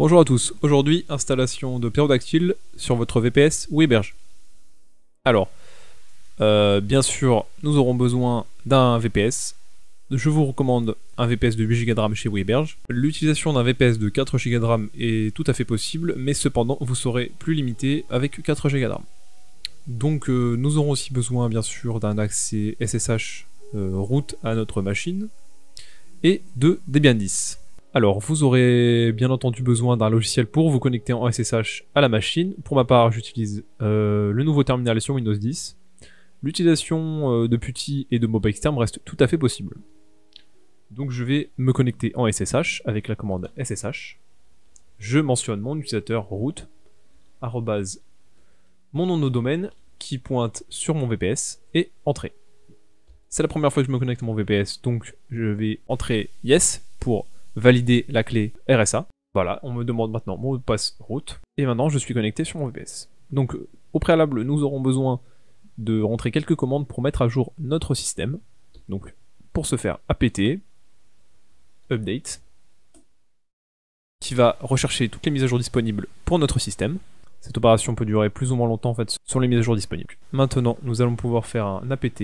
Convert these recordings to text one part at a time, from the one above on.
Bonjour à tous, aujourd'hui installation de Pterodactyle sur votre VPS ou héberge. Alors, bien sûr, nous aurons besoin d'un VPS. Je vous recommande un VPS de 8 Go de RAM chez Weberge. L'utilisation d'un VPS de 4 Go de RAM est tout à fait possible, mais cependant vous serez plus limité avec 4 Go de RAM. Donc nous aurons aussi besoin bien sûr d'un accès SSH root à notre machine et de Debian 10. Alors, vous aurez bien entendu besoin d'un logiciel pour vous connecter en SSH à la machine. Pour ma part, j'utilise le nouveau terminal sur Windows 10. L'utilisation de PuTTY et de MOBA externe reste tout à fait possible. Donc je vais me connecter en SSH avec la commande SSH. Je mentionne mon utilisateur root, arrobase, mon nom de domaine qui pointe sur mon VPS et entrée. C'est la première fois que je me connecte à mon VPS, donc je vais entrer yes pour valider la clé RSA. Voilà, on me demande maintenant mon mot de passe root, et maintenant je suis connecté sur mon VPS. Donc au préalable, nous aurons besoin de rentrer quelques commandes pour mettre à jour notre système. Donc pour ce faire, apt update, qui va rechercher toutes les mises à jour disponibles pour notre système. Cette opération peut durer plus ou moins longtemps en fait sur les mises à jour disponibles. Maintenant, nous allons pouvoir faire un apt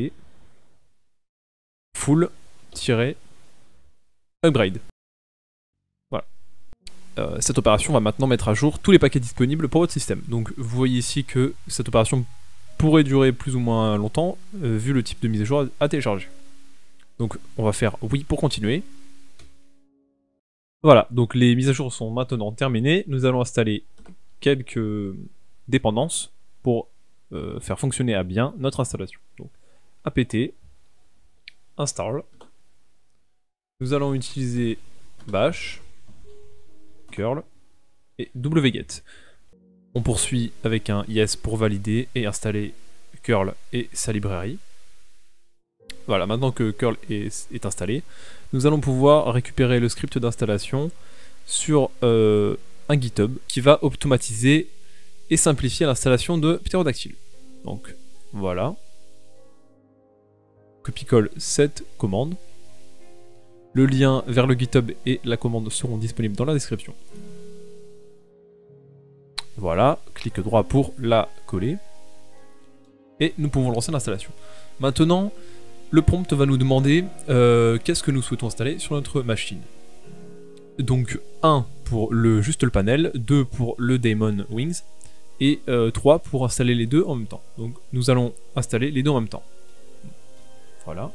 full-upgrade. Voilà. Cette opération va maintenant mettre à jour tous les paquets disponibles pour votre système. Donc vous voyez ici que cette opération pourrait durer plus ou moins longtemps vu le type de mise à jour à télécharger. Donc on va faire oui pour continuer. Voilà, donc les mises à jour sont maintenant terminées. Nous allons installer quelques dépendances pour faire fonctionner à bien notre installation. Donc apt install. Nous allons utiliser bash, curl et wget. On poursuit avec un yes pour valider et installer curl et sa librairie. Voilà, maintenant que curl est installé, nous allons pouvoir récupérer le script d'installation sur un GitHub qui va automatiser et simplifier l'installation de Pterodactyle. Donc voilà. Copie-colle cette commande. Le lien vers le GitHub et la commande seront disponibles dans la description. Voilà, clic droit pour la coller. Et nous pouvons lancer l'installation. Maintenant, le prompt va nous demander qu'est-ce que nous souhaitons installer sur notre machine. Donc 1 pour juste le panel, 2 pour le Daemon Wings, et 3 pour installer les deux en même temps. Donc nous allons installer les deux en même temps. Voilà.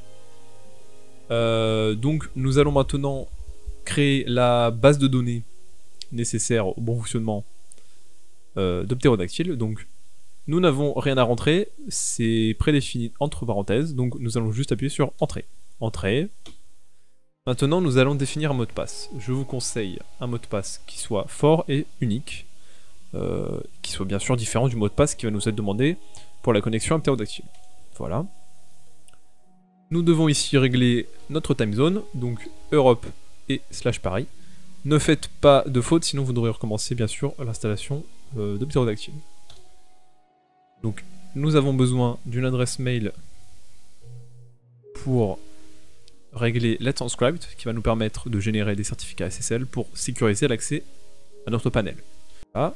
Donc nous allons maintenant créer la base de données nécessaire au bon fonctionnement de Pterodactyle. Donc nous n'avons rien à rentrer, c'est prédéfini entre parenthèses, donc nous allons juste appuyer sur Entrée. Entrée. Maintenant nous allons définir un mot de passe. Je vous conseille un mot de passe qui soit fort et unique, qui soit bien sûr différent du mot de passe qui va nous être demandé pour la connexion à Pterodactyle. Voilà. Nous devons ici régler notre time zone, donc Europe et /Paris. Ne faites pas de faute, sinon vous devrez recommencer bien sûr l'installation de Pterodactyle. Donc nous avons besoin d'une adresse mail pour régler Let's Encrypt, qui va nous permettre de générer des certificats SSL pour sécuriser l'accès à notre panel. Voilà.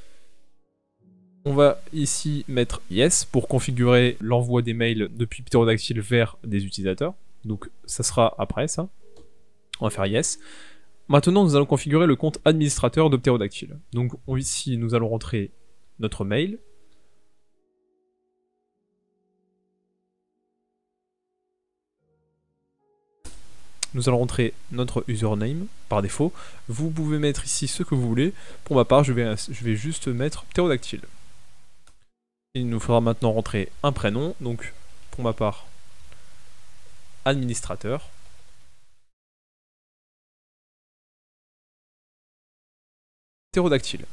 On va ici mettre Yes pour configurer l'envoi des mails depuis Pterodactyle vers des utilisateurs. Donc ça sera après ça. On va faire Yes. Maintenant nous allons configurer le compte administrateur de Pterodactyle. Donc ici nous allons rentrer notre mail. Nous allons rentrer notre username par défaut. Vous pouvez mettre ici ce que vous voulez. Pour ma part, je vais juste mettre Pterodactyle. Il nous faudra maintenant rentrer un prénom. Donc, pour ma part, administrateur. Pterodactyle.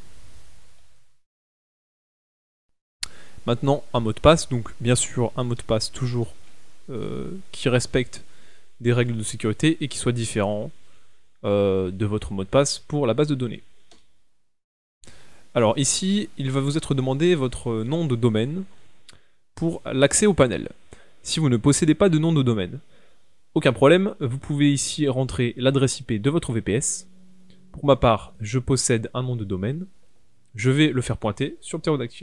Maintenant, un mot de passe. Donc, bien sûr, un mot de passe toujours qui respecte des règles de sécurité et qui soit différent de votre mot de passe pour la base de données. Alors ici, il va vous être demandé votre nom de domaine pour l'accès au panel. Si vous ne possédez pas de nom de domaine, aucun problème, vous pouvez ici rentrer l'adresse IP de votre VPS Pour ma part, je possède un nom de domaine. Je vais le faire pointer sur Pterodactyl.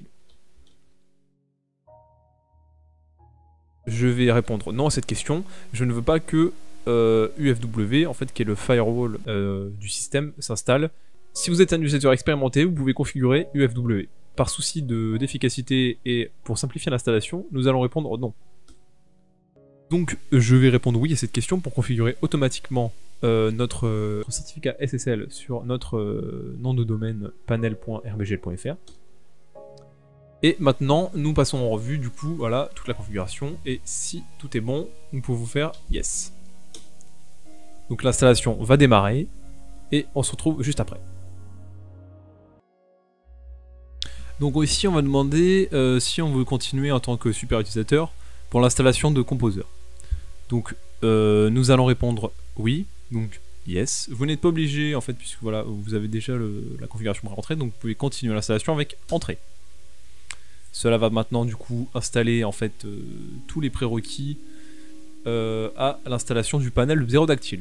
Je vais répondre non à cette question. Je ne veux pas que UFW, en fait, qui est le firewall du système, s'installe. Si vous êtes un utilisateur expérimenté, vous pouvez configurer UFW. Par souci d'efficacité et pour simplifier l'installation, nous allons répondre non. Donc je vais répondre oui à cette question pour configurer automatiquement notre certificat SSL sur notre nom de domaine panel.rbgl.fr. Et maintenant, nous passons en revue du coup, voilà, toute la configuration. Et si tout est bon, nous pouvons faire yes. Donc l'installation va démarrer et on se retrouve juste après. Donc ici, on va demander si on veut continuer en tant que super utilisateur pour l'installation de Composer. Donc nous allons répondre oui, donc yes. Vous n'êtes pas obligé en fait, puisque voilà, vous avez déjà la configuration rentrée, donc vous pouvez continuer l'installation avec entrée. Cela va maintenant du coup installer en fait tous les prérequis à l'installation du panel Pterodactyl.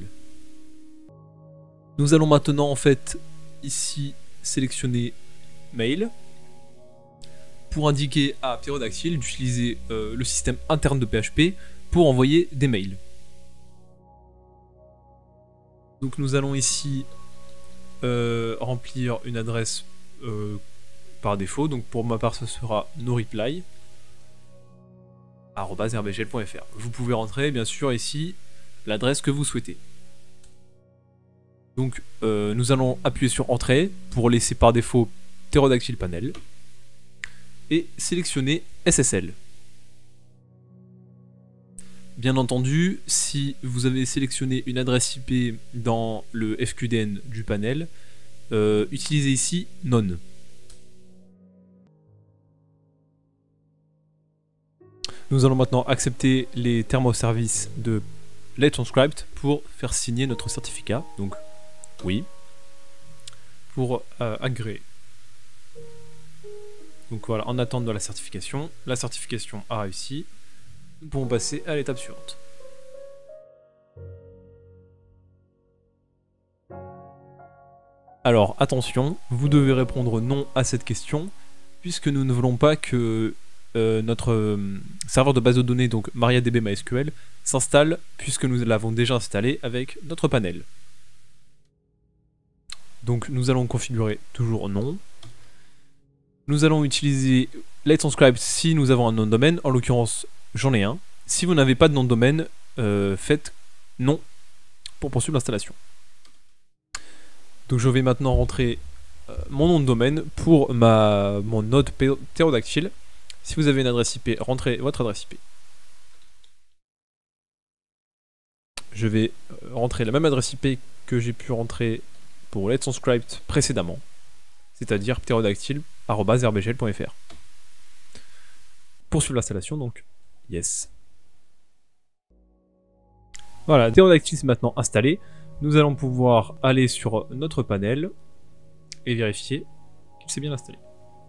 Nous allons maintenant en fait ici sélectionner Mail pour indiquer à Pterodactyl d'utiliser le système interne de PHP pour envoyer des mails. Donc nous allons ici remplir une adresse par défaut, donc pour ma part ce sera noreply@rbgl.fr. Vous pouvez rentrer bien sûr ici l'adresse que vous souhaitez. Donc nous allons appuyer sur entrée pour laisser par défaut Pterodactyl panel et sélectionner SSL. Bien entendu, si vous avez sélectionné une adresse IP dans le FQDN du panel, utilisez ici none. Nous allons maintenant accepter les termes au service de Let's Script pour faire signer notre certificat. Donc oui, pour agréer. Donc voilà, en attente de la certification a réussi. Nous pouvons passer à l'étape suivante. Alors attention, vous devez répondre non à cette question, puisque nous ne voulons pas que notre serveur de base de données, donc MariaDB MySQL, s'installe, puisque nous l'avons déjà installé avec notre panel. Donc nous allons configurer toujours non. Nous allons utiliser Let's Script si nous avons un nom de domaine, en l'occurrence j'en ai un. Si vous n'avez pas de nom de domaine, faites non pour poursuivre l'installation. Donc je vais maintenant rentrer mon nom de domaine pour mon node Pterodactyl. Si vous avez une adresse IP, rentrez votre adresse IP. Je vais rentrer la même adresse IP que j'ai pu rentrer pour Let's Script précédemment, c'est-à-dire pterodactyl@rbgl.fr. Poursuivre l'installation, donc yes. Voilà, Pterodactyl c'est maintenant installé. Nous allons pouvoir aller sur notre panel et vérifier qu'il s'est bien installé.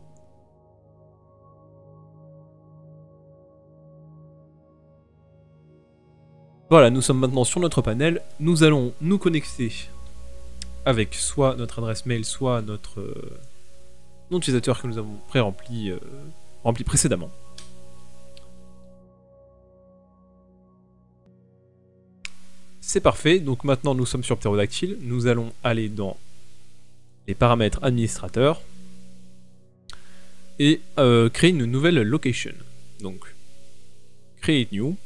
Voilà, nous sommes maintenant sur notre panel. Nous allons nous connecter avec soit notre adresse mail, soit notre nom d'utilisateur que nous avons pré-rempli rempli précédemment. C'est parfait, donc maintenant nous sommes sur Pterodactyl. Nous allons aller dans les paramètres administrateurs et créer une nouvelle location. Donc, create new.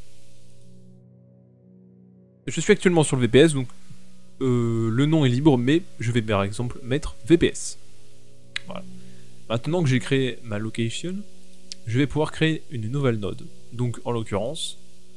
Je suis actuellement sur le VPS, donc le nom est libre, mais je vais par exemple mettre VPS. Voilà. Maintenant que j'ai créé ma location, je vais pouvoir créer une nouvelle node. Donc en l'occurrence,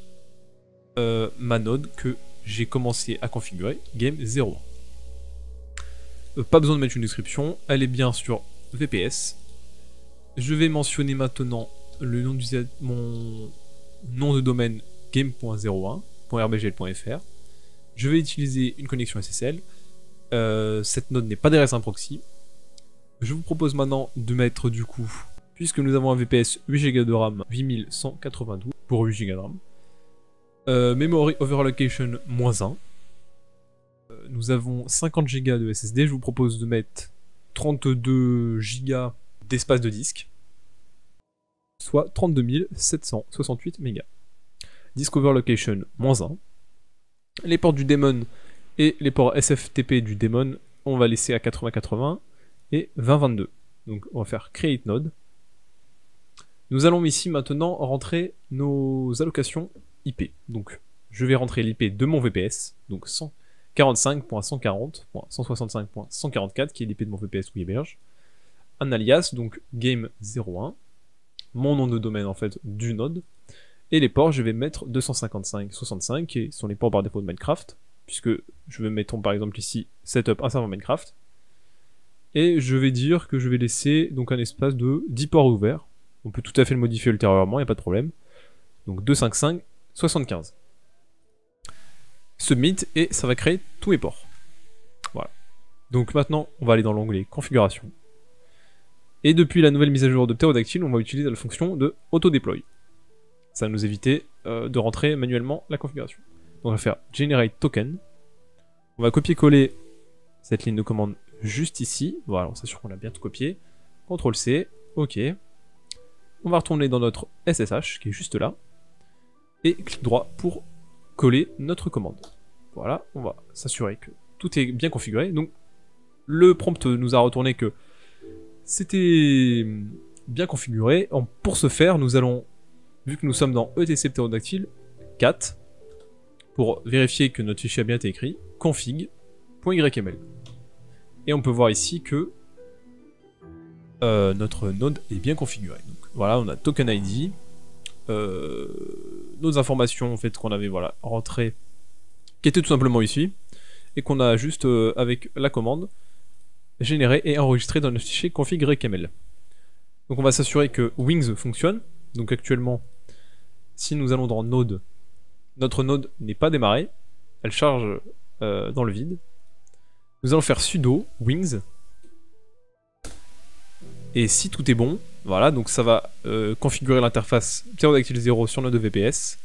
ma node que j'ai commencé à configurer, Game 01. Pas besoin de mettre une description, elle est bien sur VPS. Je vais mentionner maintenant le nom mon nom de domaine game.01.rbgl.fr. Je vais utiliser une connexion SSL. Cette node n'est pas DRS proxy. Je vous propose maintenant de mettre du coup, puisque nous avons un VPS 8Go de RAM, 8192 pour 8Go de RAM. Memory Overallocation -1. nous avons 50 Go de SSD, je vous propose de mettre 32 Go d'espace de disque, soit 32 768 MB. Disk over location, -1. Les ports du daemon et les ports SFTP du daemon, on va laisser à 8080 et 2022. Donc on va faire create node. Nous allons ici maintenant rentrer nos allocations IP. Donc je vais rentrer l'IP de mon VPS, donc 145.140.165.144 qui est l'IP de mon VPS où il héberge. Un alias, donc game01, mon nom de domaine en fait du node. Et les ports, je vais mettre 255.65 qui sont les ports par défaut de Minecraft, puisque je vais mettre par exemple ici setup un serveur Minecraft. Et je vais dire que je vais laisser donc un espace de 10 ports ouverts. On peut tout à fait le modifier ultérieurement, il n'y a pas de problème. Donc 255.75. Submit et ça va créer tous mes ports. Voilà. Donc maintenant, on va aller dans l'onglet configuration. Et depuis la nouvelle mise à jour de Pterodactyl, on va utiliser la fonction de auto-deploy. Ça va nous éviter de rentrer manuellement la configuration. Donc on va faire generate token. On va copier-coller cette ligne de commande juste ici. Voilà, on s'assure qu'on a bien tout copié. CTRL-C, OK. On va retourner dans notre SSH qui est juste là. Et clic droit pour coller notre commande. Voilà, on va s'assurer que tout est bien configuré. Donc le prompt nous a retourné que c'était bien configuré. Pour ce faire, nous allons, vu que nous sommes dans etc Pterodactyl, cat, pour vérifier que notre fichier a bien été écrit, config.yml. Et on peut voir ici que notre node est bien configuré. Donc voilà, on a token ID, nos informations en fait qu'on avait voilà rentrées, qui étaient tout simplement ici, et qu'on a juste avec la commande généré et enregistré dans notre fichier config.yml. Donc on va s'assurer que Wings fonctionne. Donc actuellement, si nous allons dans Node, notre node n'est pas démarrée, elle charge dans le vide. Nous allons faire sudo wings. Et si tout est bon, voilà, donc ça va configurer l'interface Pterodactyl 0 sur notre VPS.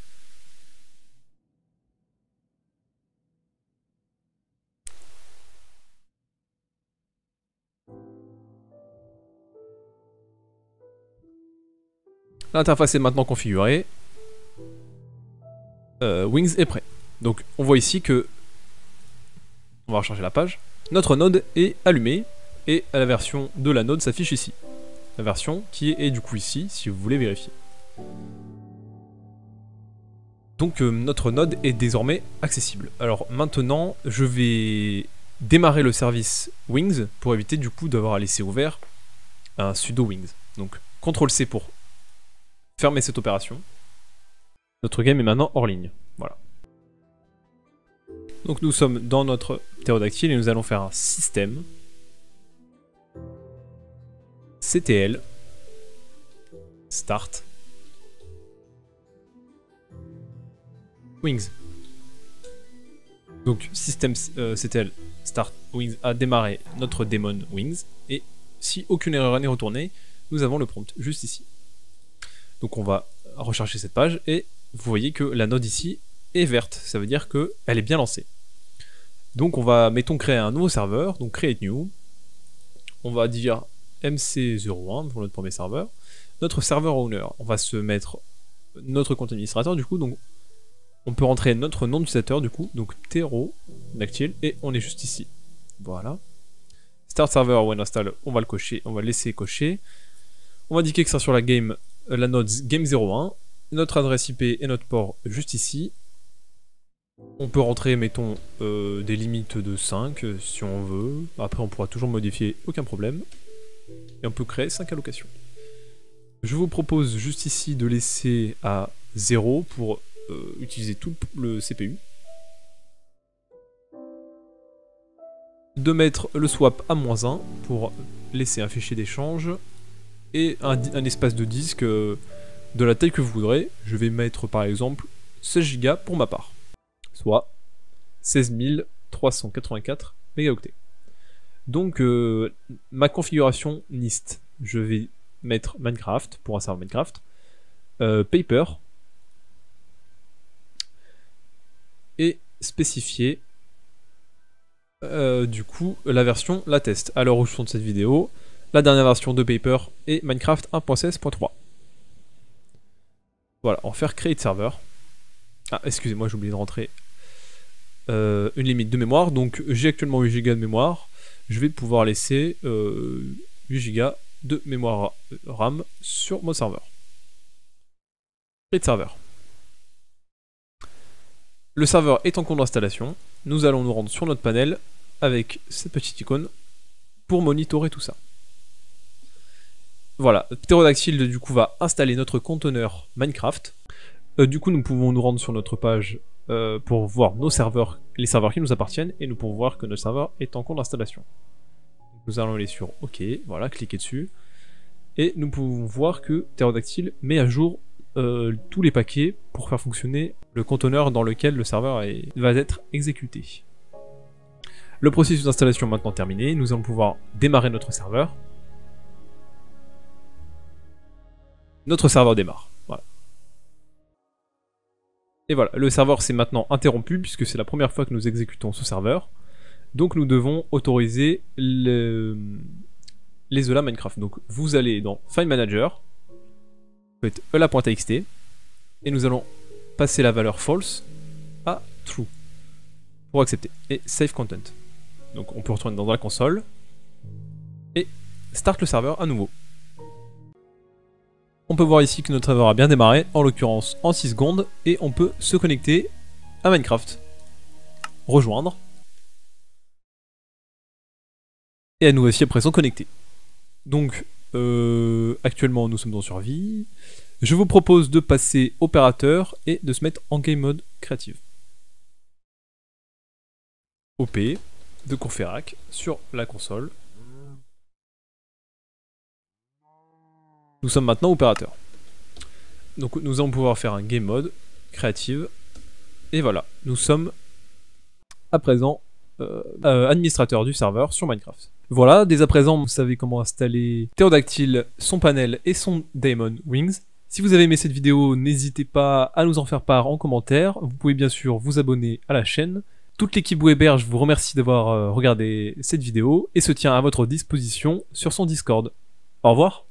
L'interface est maintenant configurée. Wings est prêt. Donc on voit ici que, on va recharger la page, notre node est allumé et la version de la node s'affiche ici. La version qui est du coup ici, si vous voulez vérifier. Donc notre node est désormais accessible. Alors maintenant, je vais démarrer le service Wings pour éviter du coup d'avoir à laisser ouvert un sudo Wings. Donc CTRL-C pour fermer cette opération. Notre game est maintenant hors ligne. Voilà. Donc nous sommes dans notre Pterodactyl et nous allons faire un système CTL start Wings. Donc système CTL start Wings a démarré notre daemon Wings et si aucune erreur n'est retournée, nous avons le prompt juste ici. Donc on va rechercher cette page et vous voyez que la node ici est verte, ça veut dire qu'elle est bien lancée. Donc on va, mettons, créer un nouveau serveur, donc create new. On va dire MC01 pour notre premier serveur. Notre serveur owner, on va se mettre notre compte administrateur du coup, donc on peut rentrer notre nom d'utilisateur du coup, donc Pterodactyl, et on est juste ici. Voilà. Start server when install, on va le cocher, on va laisser cocher. On va indiquer que ça sur la game, la node game01, notre adresse IP et notre port juste ici. On peut rentrer, mettons, des limites de 5 si on veut. Après, on pourra toujours modifier, aucun problème. Et on peut créer 5 allocations. Je vous propose juste ici de laisser à 0 pour utiliser tout le CPU. De mettre le swap à -1 pour laisser un fichier d'échange. Et un espace de disque de la taille que vous voudrez. Je vais mettre par exemple 16 Go pour ma part. Soit 16 384 mégaoctets. Donc ma configuration NIST, je vais mettre Minecraft pour un serveur Minecraft, Paper, et spécifier du coup, la version la test. À l'heure où je tourne cette vidéo, la dernière version de Paper est Minecraft 1.16.3. Voilà, on va faire créer de serveur. Ah, excusez-moi, j'ai oublié de rentrer une limite de mémoire. Donc, j'ai actuellement 8 Go de mémoire. Je vais pouvoir laisser 8 Go de mémoire RAM sur mon serveur. Créer de serveur. Le serveur est en cours d'installation. Nous allons nous rendre sur notre panel avec cette petite icône pour monitorer tout ça. Voilà, Pterodactyl du coup va installer notre conteneur Minecraft. Du coup nous pouvons nous rendre sur notre page pour voir nos serveurs, les serveurs qui nous appartiennent, et nous pouvons voir que notre serveur est en cours d'installation. Nous allons aller sur OK, voilà, cliquer dessus. Et nous pouvons voir que Pterodactyl met à jour tous les paquets pour faire fonctionner le conteneur dans lequel le serveur va être exécuté. Le processus d'installation maintenant terminé, nous allons pouvoir démarrer notre serveur. Notre serveur démarre. Voilà. Et voilà, le serveur s'est maintenant interrompu puisque c'est la première fois que nous exécutons ce serveur. Donc nous devons autoriser les ELA Minecraft. Donc vous allez dans File Manager, vous faites ELA.txt, et nous allons passer la valeur false à true pour accepter. Et save content. Donc on peut retourner dans la console et start le serveur à nouveau. On peut voir ici que notre serveur a bien démarré, en l'occurrence en 6 secondes, et on peut se connecter à Minecraft. Rejoindre. Et nous voici à présent connectés. Donc, actuellement nous sommes en survie. Je vous propose de passer opérateur et de se mettre en game mode créative. OP de Courfeyrac sur la console. Nous sommes maintenant opérateur. Donc nous allons pouvoir faire un game mode créative. Et voilà, nous sommes à présent administrateur du serveur sur Minecraft. Voilà, dès à présent vous savez comment installer Pterodactyl, son panel et son Daemon Wings. Si vous avez aimé cette vidéo, n'hésitez pas à nous en faire part en commentaire. Vous pouvez bien sûr vous abonner à la chaîne. Toute l'équipe Weberge vous remercie d'avoir regardé cette vidéo et se tient à votre disposition sur son Discord. Au revoir.